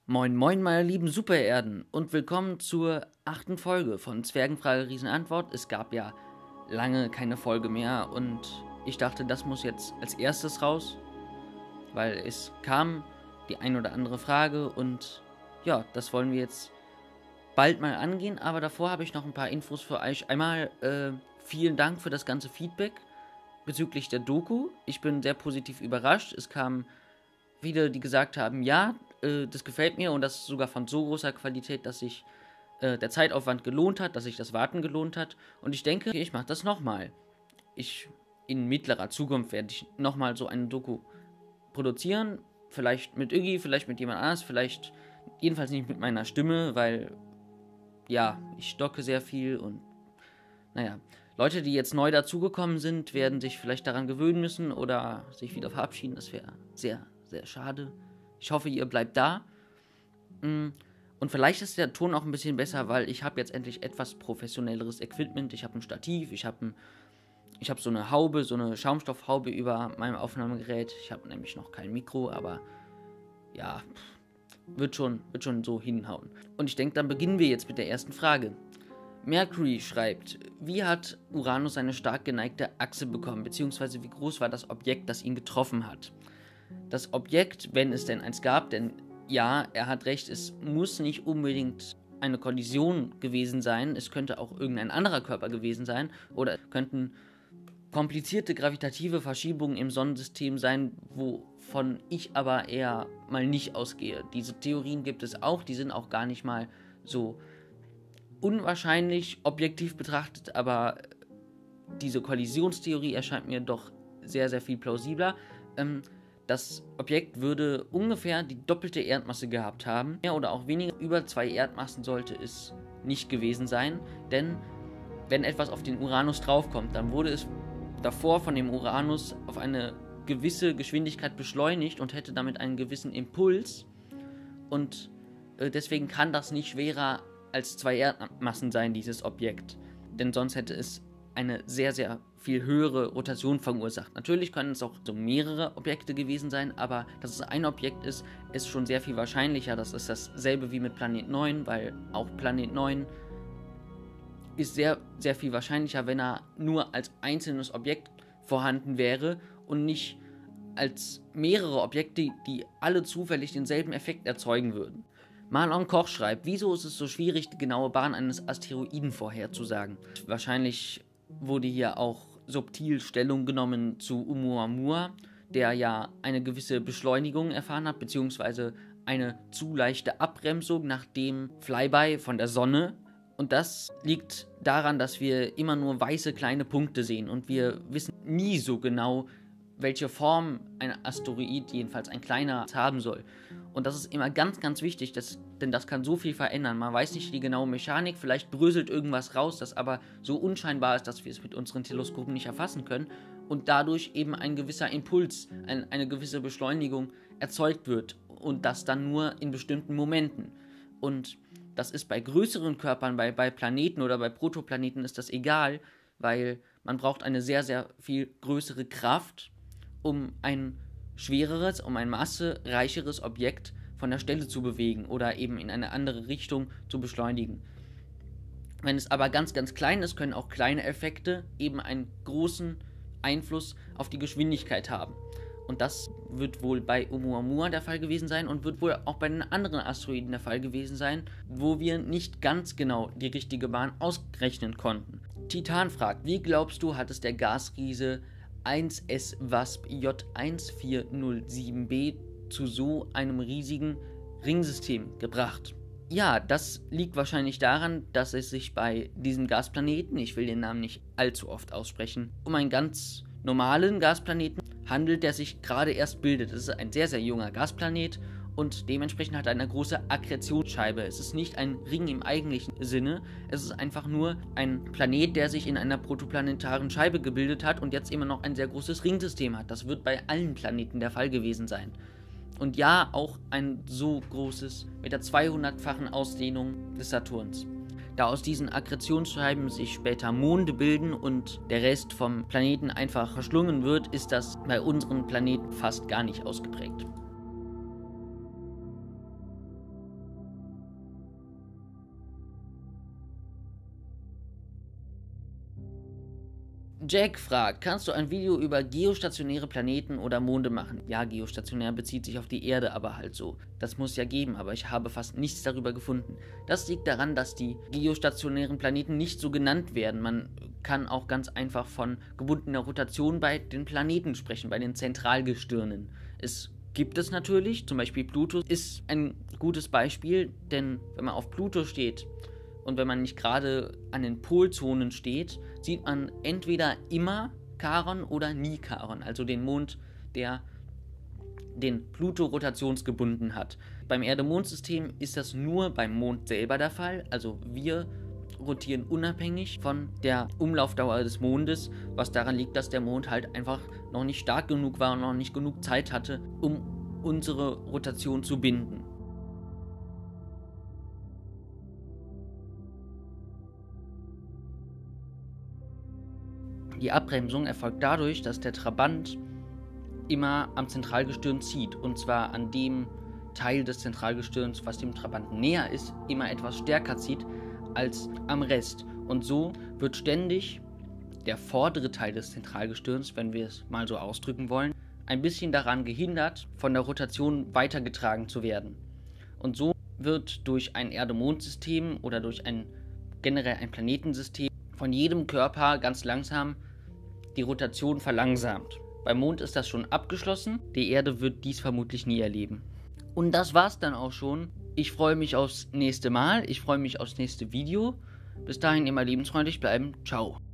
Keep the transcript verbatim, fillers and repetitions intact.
Moin moin meine lieben Supererden und willkommen zur achten Folge von Zwergenfrage Riesenantwort. Es gab ja lange keine Folge mehr und ich dachte, das muss jetzt als erstes raus, weil es kam die ein oder andere Frage und ja, das wollen wir jetzt bald mal angehen, aber davor habe ich noch ein paar Infos für euch. Einmal äh, vielen Dank für das ganze Feedback bezüglich der Doku. Ich bin sehr positiv überrascht. Es kamen viele, die gesagt haben, ja, äh, das gefällt mir und das sogar von so großer Qualität, dass sich äh, der Zeitaufwand gelohnt hat, dass sich das Warten gelohnt hat. Und ich denke, ich mache das nochmal. Ich, in mittlerer Zukunft werde ich nochmal so eine Doku produzieren. Vielleicht mit Iggy, vielleicht mit jemand anders, vielleicht jedenfalls nicht mit meiner Stimme, weil, ja, ich stocke sehr viel und, naja, Leute, die jetzt neu dazugekommen sind, werden sich vielleicht daran gewöhnen müssen oder sich wieder verabschieden. Das wäre sehr, sehr schade. Ich hoffe, ihr bleibt da. Und vielleicht ist der Ton auch ein bisschen besser, weil ich habe jetzt endlich etwas professionelleres Equipment. Ich habe ein Stativ, ich habe ein, ich habe so eine Haube, so eine Schaumstoffhaube über meinem Aufnahmegerät. Ich habe nämlich noch kein Mikro, aber ja, wird schon, wird schon so hinhauen. Und ich denke, dann beginnen wir jetzt mit der ersten Frage. Mercury schreibt, wie hat Uranus eine stark geneigte Achse bekommen, beziehungsweise wie groß war das Objekt, das ihn getroffen hat? Das Objekt, wenn es denn eins gab, denn ja, er hat recht, es muss nicht unbedingt eine Kollision gewesen sein, es könnte auch irgendein anderer Körper gewesen sein oder könnten komplizierte gravitative Verschiebungen im Sonnensystem sein, wovon ich aber eher mal nicht ausgehe. Diese Theorien gibt es auch, die sind auch gar nicht mal so unwahrscheinlich objektiv betrachtet, aber diese Kollisionstheorie erscheint mir doch sehr, sehr viel plausibler. Ähm, das Objekt würde ungefähr die doppelte Erdmasse gehabt haben. Mehr oder auch weniger, über zwei Erdmassen sollte es nicht gewesen sein, denn wenn etwas auf den Uranus draufkommt, dann wurde es davor von dem Uranus auf eine gewisse Geschwindigkeit beschleunigt und hätte damit einen gewissen Impuls und äh, deswegen kann das nicht schwerer als zwei Erdmassen sein, dieses Objekt. Denn sonst hätte es eine sehr, sehr viel höhere Rotation verursacht. Natürlich können es auch so mehrere Objekte gewesen sein, aber dass es ein Objekt ist, ist schon sehr viel wahrscheinlicher. Das ist dasselbe wie mit Planet neun, weil auch Planet neun ist sehr, sehr viel wahrscheinlicher, wenn er nur als einzelnes Objekt vorhanden wäre und nicht als mehrere Objekte, die alle zufällig denselben Effekt erzeugen würden. Marlon Koch schreibt, wieso ist es so schwierig, die genaue Bahn eines Asteroiden vorherzusagen? Wahrscheinlich wurde hier auch subtil Stellung genommen zu Oumuamua, der ja eine gewisse Beschleunigung erfahren hat, beziehungsweise eine zu leichte Abbremsung nach dem Flyby von der Sonne. Und das liegt daran, dass wir immer nur weiße kleine Punkte sehen und wir wissen nie so genau, welche Form ein Asteroid, jedenfalls ein kleiner, haben soll. Und das ist immer ganz, ganz wichtig, dass, denn das kann so viel verändern. Man weiß nicht die genaue Mechanik, vielleicht bröselt irgendwas raus, das aber so unscheinbar ist, dass wir es mit unseren Teleskopen nicht erfassen können und dadurch eben ein gewisser Impuls, ein, eine gewisse Beschleunigung erzeugt wird und das dann nur in bestimmten Momenten. Und das ist bei größeren Körpern, bei, bei Planeten oder bei Protoplaneten ist das egal, weil man braucht eine sehr, sehr viel größere Kraft, um ein schwereres, um ein massereicheres Objekt von der Stelle zu bewegen oder eben in eine andere Richtung zu beschleunigen. Wenn es aber ganz, ganz klein ist, können auch kleine Effekte eben einen großen Einfluss auf die Geschwindigkeit haben. Und das wird wohl bei Oumuamua der Fall gewesen sein und wird wohl auch bei den anderen Asteroiden der Fall gewesen sein, wo wir nicht ganz genau die richtige Bahn ausrechnen konnten. Titan fragt, wie glaubst du, hat es der Gasriese eins S W A S P J eins vier null sieben b zu so einem riesigen Ringsystem gebracht? Ja, das liegt wahrscheinlich daran, dass es sich bei diesem Gasplaneten, ich will den Namen nicht allzu oft aussprechen, um einen ganz normalen Gasplaneten handelt, der sich gerade erst bildet. Es ist ein sehr, sehr junger Gasplanet und dementsprechend hat er eine große Akkretionsscheibe. Es ist nicht ein Ring im eigentlichen Sinne, es ist einfach nur ein Planet, der sich in einer protoplanetaren Scheibe gebildet hat und jetzt immer noch ein sehr großes Ringsystem hat. Das wird bei allen Planeten der Fall gewesen sein. Und ja, auch ein so großes, mit der zweihundertfachen Ausdehnung des Saturns. Da aus diesen Akkretionsscheiben sich später Monde bilden und der Rest vom Planeten einfach verschlungen wird, ist das bei unseren Planeten fast gar nicht ausgeprägt. Jack fragt, kannst du ein Video über geostationäre Planeten oder Monde machen? Ja, geostationär bezieht sich auf die Erde, aber halt so. Das muss ja geben, aber ich habe fast nichts darüber gefunden. Das liegt daran, dass die geostationären Planeten nicht so genannt werden. Man kann auch ganz einfach von gebundener Rotation bei den Planeten sprechen, bei den Zentralgestirnen. Es gibt es natürlich, zum Beispiel Pluto ist ein gutes Beispiel, denn wenn man auf Pluto steht, und wenn man nicht gerade an den Polzonen steht, sieht man entweder immer Charon oder nie Charon, also den Mond, der den Pluto rotationsgebunden hat. Beim Erde-Mond-System ist das nur beim Mond selber der Fall, also wir rotieren unabhängig von der Umlaufdauer des Mondes, was daran liegt, dass der Mond halt einfach noch nicht stark genug war und noch nicht genug Zeit hatte, um unsere Rotation zu binden. Die Abbremsung erfolgt dadurch, dass der Trabant immer am Zentralgestirn zieht, und zwar an dem Teil des Zentralgestirns, was dem Trabanten näher ist, immer etwas stärker zieht als am Rest. Und so wird ständig der vordere Teil des Zentralgestirns, wenn wir es mal so ausdrücken wollen, ein bisschen daran gehindert, von der Rotation weitergetragen zu werden. Und so wird durch ein Erde-Mond-System oder durch ein generell ein Planetensystem von jedem Körper ganz langsam die Rotation verlangsamt. Beim Mond ist das schon abgeschlossen, die Erde wird dies vermutlich nie erleben. Und das war's dann auch schon. Ich freue mich aufs nächste Mal, ich freue mich aufs nächste Video. Bis dahin immer lebensfreundlich bleiben. Ciao.